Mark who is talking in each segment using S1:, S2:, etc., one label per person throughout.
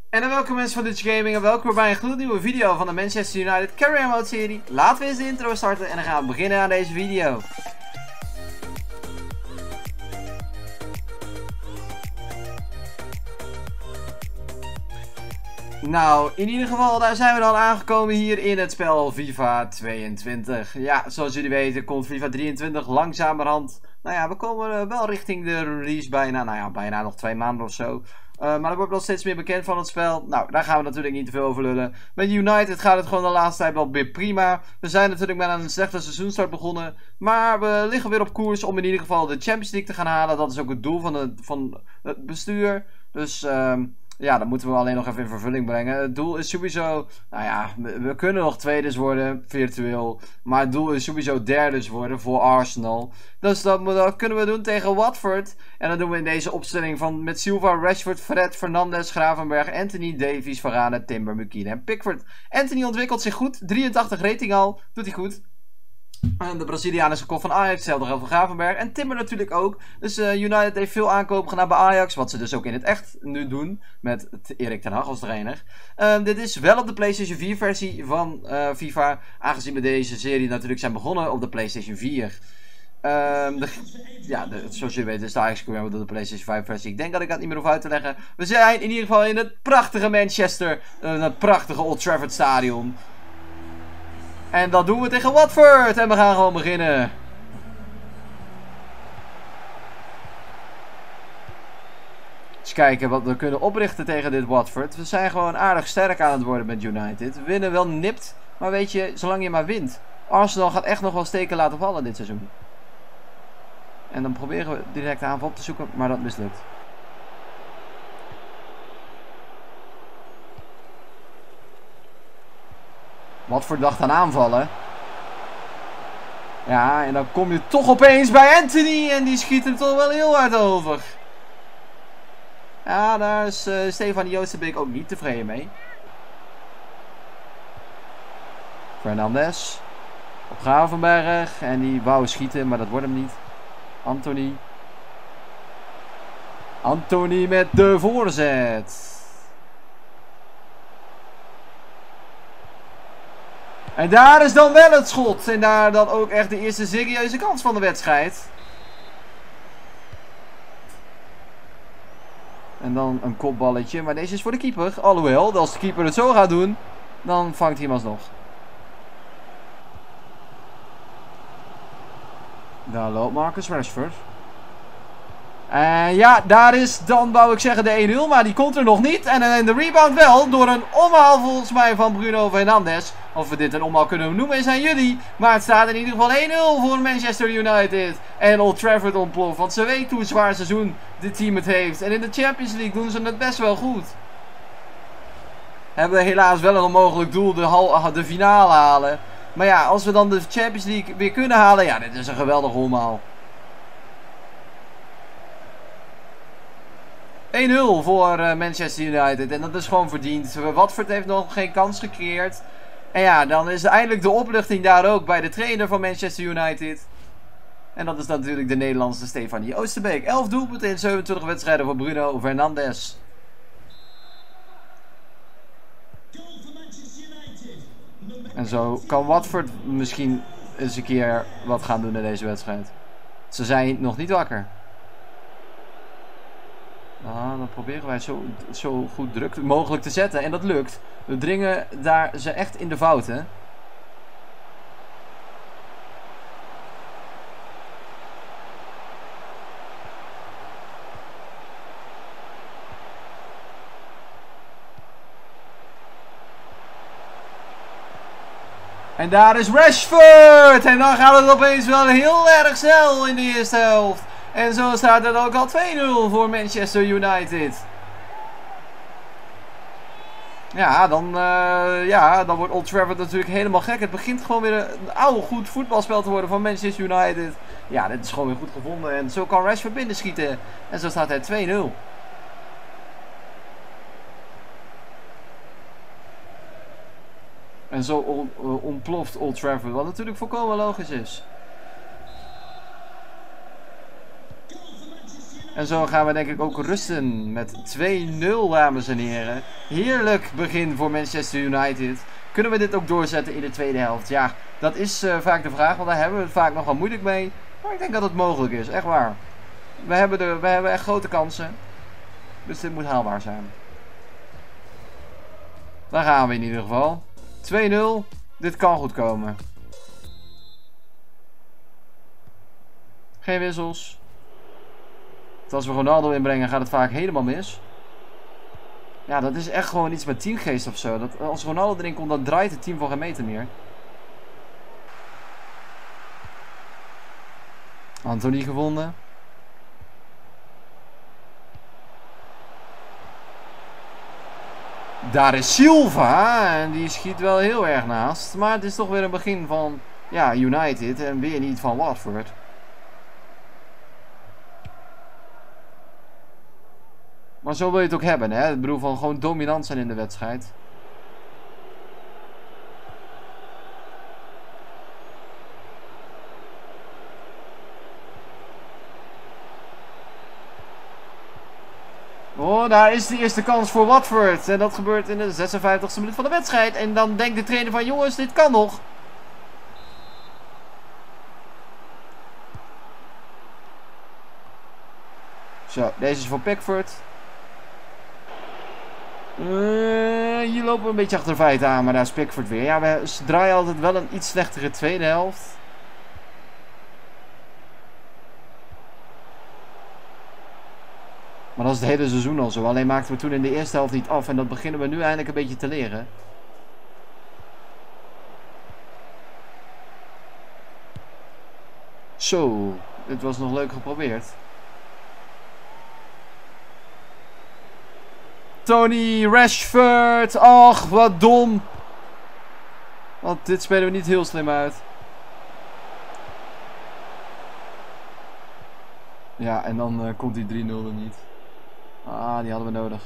S1: En dan welkom mensen van Dutch Gaming en welkom bij een gloednieuwe video van de Manchester United Career Mode serie. Laten we eens de intro starten en dan gaan we beginnen aan deze video. Nou, in ieder geval, daar zijn we dan aangekomen hier in het spel FIFA 22. Ja, zoals jullie weten komt FIFA 23 langzamerhand. Nou ja, we komen wel richting de release bijna. Nou ja, bijna nog 2 maanden of zo. Maar er wordt wel steeds meer bekend van het spel. Nou, daar gaan we natuurlijk niet te veel over lullen. Met United gaat het gewoon de laatste tijd wel weer prima. We zijn natuurlijk met een slechte seizoenstart begonnen. Maar we liggen weer op koers om in ieder geval de Champions League te gaan halen. Dat is ook het doel van het bestuur. Dus ja, dat moeten we alleen nog even in vervulling brengen. Het doel is sowieso, nou ja, we kunnen nog tweedes worden, virtueel. Maar het doel is sowieso derdes worden voor Arsenal. Dus dat kunnen we doen tegen Watford. En dat doen we in deze opstelling van met Silva, Rashford, Fred, Fernandes, Gravenberg, Anthony, Davies, Varane, Timber, Mukina en Pickford. Anthony ontwikkelt zich goed, 83 rating al, doet hij goed. De Braziliaan is gekocht van Ajax, hetzelfde geldt voor Gravenberg. En Timber natuurlijk ook. Dus United heeft veel aankopen gedaan bij Ajax. Wat ze dus ook in het echt nu doen. Met Erik ten Hag als trainer. Dit is wel op de PlayStation 4 versie van FIFA. Aangezien we deze serie natuurlijk zijn begonnen op de PlayStation 4. Zoals jullie weten is de Ajax Career Mode op de PlayStation 5 versie. Ik denk dat ik dat niet meer hoef uit te leggen. We zijn in ieder geval in het prachtige Manchester. Het prachtige Old Trafford Stadion. En dat doen we tegen Watford. En we gaan gewoon beginnen. Eens kijken wat we kunnen oprichten tegen dit Watford. We zijn gewoon aardig sterk aan het worden met United. We winnen wel nipt. Maar weet je, zolang je maar wint. Arsenal gaat echt nog wel steken laten vallen dit seizoen. En dan proberen we direct de aanval op te zoeken. Maar dat mislukt. Watford dacht aan aanvallen. Ja, en dan kom je toch opeens bij Anthony. En die schiet hem toch wel heel hard over. Ja, daar is Stefan Joostenbeek ook niet tevreden mee. Fernandes. Op Gravenberg. En die wou schieten, maar dat wordt hem niet. Anthony. Anthony met de voorzet. En daar is dan wel het schot. En daar dan ook echt de eerste serieuze kans van de wedstrijd. En dan een kopballetje. Maar deze is voor de keeper. Alhoewel, als de keeper het zo gaat doen, dan vangt hij hem alsnog. Daar loopt Marcus Rashford. En ja, daar is dan, wou ik zeggen, de 1-0. Maar die komt er nog niet. En de rebound wel. Door een omhaal volgens mij van Bruno Fernandes. Of we dit een omhaal kunnen noemen is aan jullie. Maar het staat in ieder geval 1-0 voor Manchester United. En Old Trafford ontploft. Want ze weten hoe zwaar seizoen dit team het heeft. En in de Champions League doen ze het best wel goed. Hebben we helaas wel een onmogelijk doel. De finale halen. Maar ja, als we dan de Champions League weer kunnen halen. Ja, dit is een geweldige omhaal. 1-0 voor Manchester United. En dat is gewoon verdiend. Watford heeft nog geen kans gecreëerd. En ja, dan is eindelijk de opluchting daar ook bij de trainer van Manchester United. En dat is natuurlijk de Nederlandse Stefanie Oosterbeek. 11 doelpunten in 27 wedstrijden voor Bruno Fernandes. En zo kan Watford misschien eens een keer wat gaan doen in deze wedstrijd. Ze zijn nog niet wakker. Nou, dan proberen wij zo goed druk mogelijk te zetten. En dat lukt. We dringen daar ze echt in de fouten. En daar is Rashford. En dan gaat het opeens wel heel erg snel in de eerste helft. En zo staat het ook al 2-0 voor Manchester United. Ja, dan wordt Old Trafford natuurlijk helemaal gek. Het begint gewoon weer een oude goed voetbalspel te worden van Manchester United. Ja, dit is gewoon weer goed gevonden. En zo kan Rashford binnenschieten. En zo staat het 2-0. En zo ontploft Old Trafford. Wat natuurlijk volkomen logisch is. En zo gaan we denk ik ook rusten met 2-0, dames en heren. Heerlijk begin voor Manchester United. Kunnen we dit ook doorzetten in de tweede helft? Ja, dat is vaak de vraag, want daar hebben we het vaak nog wel moeilijk mee. Maar ik denk dat het mogelijk is, echt waar. We hebben echt grote kansen. Dus dit moet haalbaar zijn. Daar gaan we in ieder geval. 2-0. Dit kan goed komen. Geen wissels. Want als we Ronaldo inbrengen gaat het vaak helemaal mis. Ja, dat is echt gewoon iets met teamgeest of zo. Dat, als Ronaldo erin komt, dan draait het team voor geen meter meer. Anthony gevonden. Daar is Silva. En die schiet wel heel erg naast. Maar het is toch weer een begin van ja, United. En weer niet van Watford. Maar zo wil je het ook hebben, hè? Ik bedoel van gewoon dominant zijn in de wedstrijd. Oh, daar is de eerste kans voor Watford. En dat gebeurt in de 56e minuut van de wedstrijd. En dan denkt de trainer van jongens, dit kan nog. Zo, deze is voor Pickford. Hier lopen we een beetje achter de feiten aan, maar daar is Pickford weer. Ja, we draaien altijd wel een iets slechtere tweede helft. Maar dat is het hele seizoen al zo. Alleen maakten we toen in de eerste helft niet af. En dat beginnen we nu eindelijk een beetje te leren. Zo, dit was nog leuk geprobeerd. Tony Rashford. Ach, wat dom. Want dit spelen we niet heel slim uit. Ja, en dan komt die 3-0 er niet. Ah, die hadden we nodig.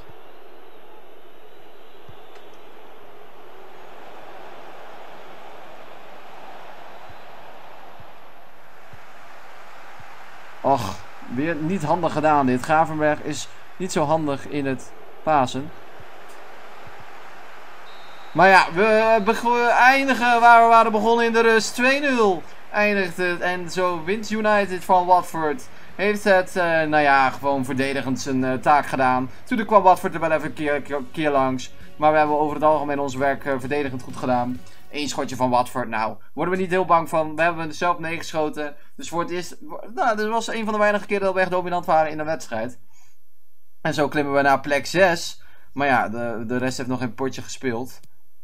S1: Och, weer niet handig gedaan dit. Gravenberg is niet zo handig in het pasen. Maar ja, we eindigen waar we waren begonnen in de rust. 2-0 eindigt het. En zo wint United van Watford. Heeft het, nou ja, gewoon verdedigend zijn taak gedaan. Toen kwam Watford er wel even een keer langs. Maar we hebben over het algemeen ons werk verdedigend goed gedaan. Eén schotje van Watford, nou, worden we niet heel bang van. We hebben zelf 9 geschoten. Dus voor het eerst, nou, dit was een van de weinige keren dat we echt dominant waren in een wedstrijd. En zo klimmen we naar plek 6. Maar ja, de rest heeft nog geen potje gespeeld.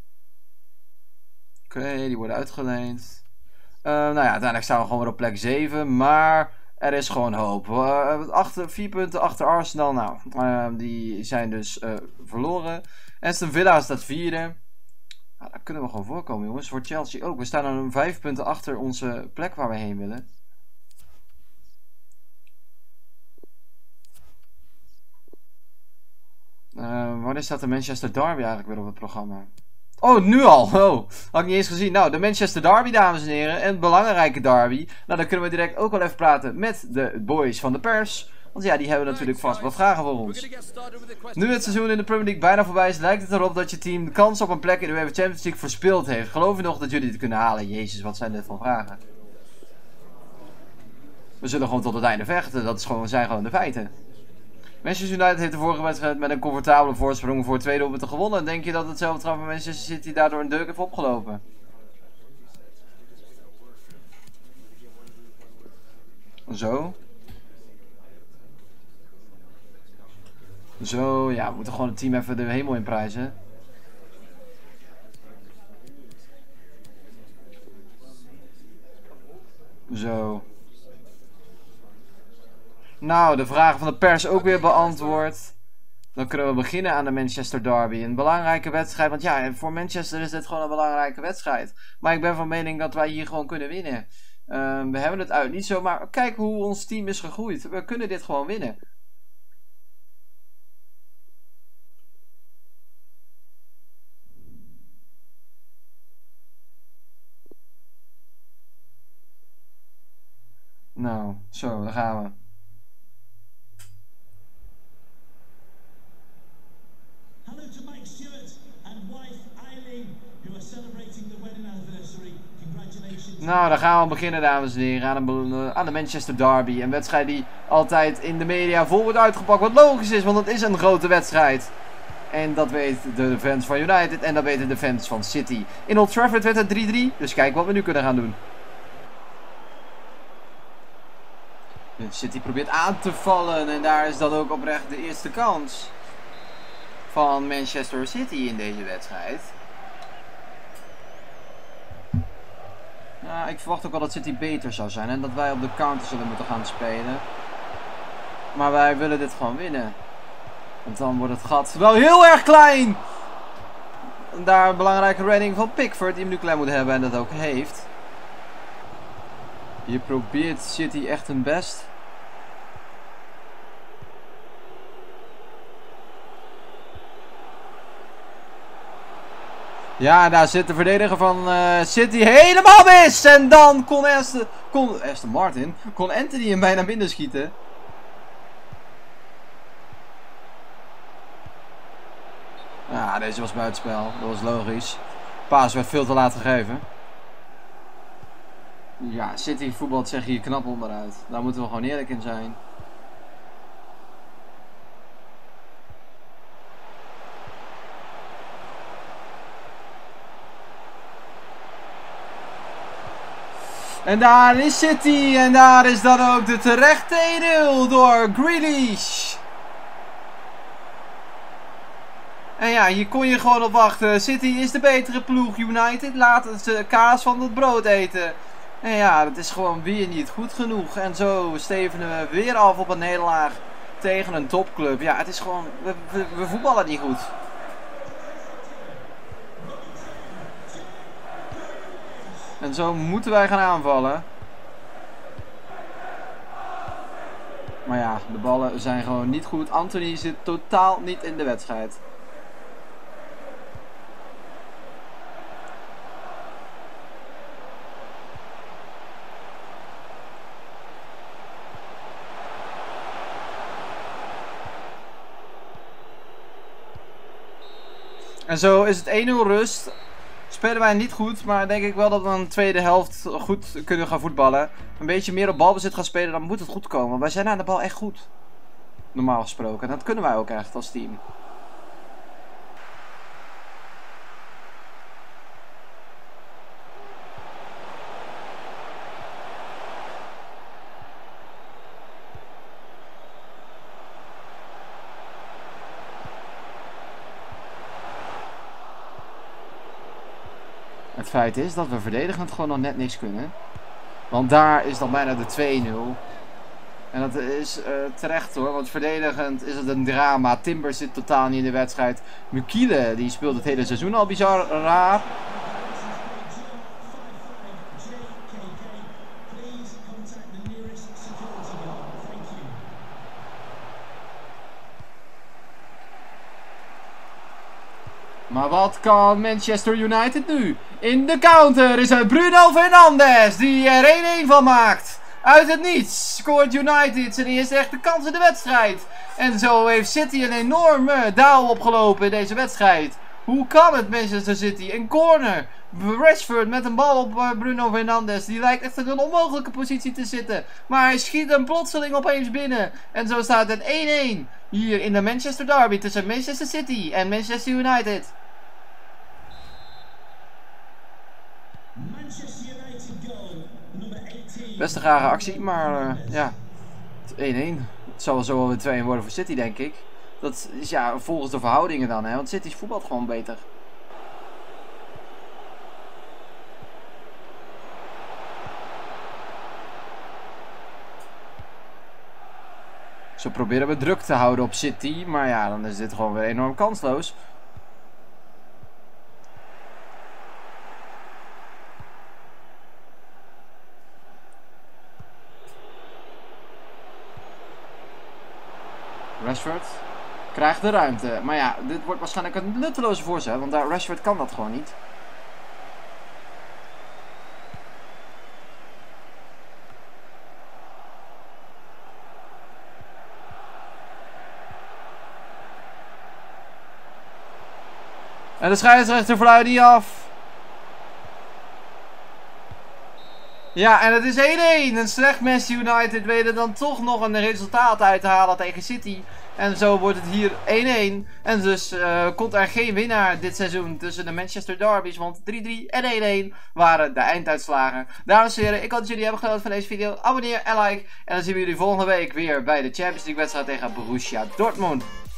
S1: Oké, die worden uitgeleend. Nou ja, uiteindelijk staan we gewoon weer op plek 7. Maar er is gewoon hoop. 4 punten achter Arsenal. Nou, die zijn dus verloren. Aston Villa staat 4e. Nou, daar kunnen we gewoon voorkomen, jongens. Voor Chelsea ook. We staan dan 5 punten achter onze plek waar we heen willen. Wanneer staat de Manchester Derby eigenlijk weer op het programma? Oh, nu al. Oh, had ik niet eens gezien. Nou, de Manchester Derby, dames en heren. Een belangrijke derby. Nou, dan kunnen we direct ook wel even praten met de boys van de pers. Want ja, die hebben natuurlijk vast wat vragen voor ons. Nu het seizoen in de Premier League bijna voorbij is, lijkt het erop dat je team de kans op een plek in de UEFA Champions League verspeeld heeft. Geloof je nog dat jullie dit kunnen halen? Jezus, wat zijn dit voor vragen? We zullen gewoon tot het einde vechten. Dat zijn gewoon de feiten. Manchester United heeft de vorige wedstrijd met een comfortabele voorsprong voor 2 doelpunten gewonnen. Denk je dat hetzelfde trap van Manchester City daardoor een deuk heeft opgelopen? Zo. Zo, ja, we moeten gewoon het team even de hemel in prijzen. Zo. Nou, de vragen van de pers ook weer beantwoord. Dan kunnen we beginnen aan de Manchester Derby. Een belangrijke wedstrijd. Want ja, voor Manchester is dit gewoon een belangrijke wedstrijd. Maar ik ben van mening dat wij hier gewoon kunnen winnen. We hebben het uit niet zo. Maar kijk hoe ons team is gegroeid. We kunnen dit gewoon winnen. Nou, zo, daar gaan we. Nou, dan gaan we beginnen, dames en heren, aan de Manchester Derby. Een wedstrijd die altijd in de media vol wordt uitgepakt. Wat logisch is, want het is een grote wedstrijd. En dat weten de fans van United en dat weten de fans van City. In Old Trafford werd het 3-3, dus kijk wat we nu kunnen gaan doen. City probeert aan te vallen en daar is dan ook oprecht de eerste kans van Manchester City in deze wedstrijd. Nou, ik verwacht ook wel dat City beter zou zijn en dat wij op de counter zullen moeten gaan spelen. Maar wij willen dit gewoon winnen. Want dan wordt het gat wel heel erg klein. En daar een belangrijke redding van Pickford die hem nu klein moet hebben en dat ook heeft. Hier probeert City echt hun best. Ja, daar zit de verdediger van City helemaal mis. En dan kon Aston Martin kon Anthony hem bijna binnen schieten. Ja, deze was buitenspel. Dat was logisch. Paas werd veel te laat gegeven. Ja, City voetbalt zeg hier knap onderuit. Daar moeten we gewoon eerlijk in zijn. En daar is City. En daar is dan ook de terechte 1-0 door Grealish. En ja, hier kon je gewoon op wachten. City is de betere ploeg. United laat ze kaas van het brood eten. En ja, dat is gewoon weer niet goed genoeg. En zo stevenen we weer af op een nederlaag tegen een topclub. Ja, het is gewoon... We voetballen niet goed. En zo moeten wij gaan aanvallen. Maar ja, de ballen zijn gewoon niet goed. Anthony zit totaal niet in de wedstrijd. En zo is het 1-0 rust. Spelen wij niet goed, maar denk ik wel dat we een tweede helft goed kunnen gaan voetballen. Een beetje meer op balbezit gaan spelen, dan moet het goed komen. Wij zijn aan de bal echt goed. Normaal gesproken. En dat kunnen wij ook echt als team. Het feit is dat we verdedigend gewoon nog net niks kunnen. Want daar is dan bijna de 2-0. En dat is terecht hoor, want verdedigend is het een drama. Timber zit totaal niet in de wedstrijd. Mukiele, die speelt het hele seizoen al bizar raar. Maar wat kan Manchester United nu? In de counter is het Bruno Fernandes die er 1-1 van maakt. Uit het niets scoort United zijn eerste echte kans in de wedstrijd. En zo heeft City een enorme daal opgelopen in deze wedstrijd. Hoe kan het Manchester City? Een corner. Rashford met een bal op Bruno Fernandes. Die lijkt echt in een onmogelijke positie te zitten. Maar hij schiet hem plotseling opeens binnen. En zo staat het 1-1 hier in de Manchester Derby tussen Manchester City en Manchester United. Best een rare actie, maar ja, 1-1. Het zal zo wel weer 2-1 worden voor City, denk ik. Dat is ja, volgens de verhoudingen dan, hè, want City voetbalt gewoon beter. Zo proberen we druk te houden op City, maar ja, dan is dit gewoon weer enorm kansloos. Rashford krijgt de ruimte. Maar ja, dit wordt waarschijnlijk een nutteloze voorzet. Want Rashford kan dat gewoon niet. En de scheidsrechter fluit niet af. Ja, en het is 1-1. Een slecht Manchester United weet er dan toch nog een resultaat uit te halen tegen City. En zo wordt het hier 1-1. En dus komt er geen winnaar dit seizoen tussen de Manchester Derbies. Want 3-3 en 1-1 waren de einduitslagen. Dames en heren, ik hoop dat jullie hebben genoten van deze video. Abonneer en like. En dan zien we jullie volgende week weer bij de Champions League wedstrijd tegen Borussia Dortmund.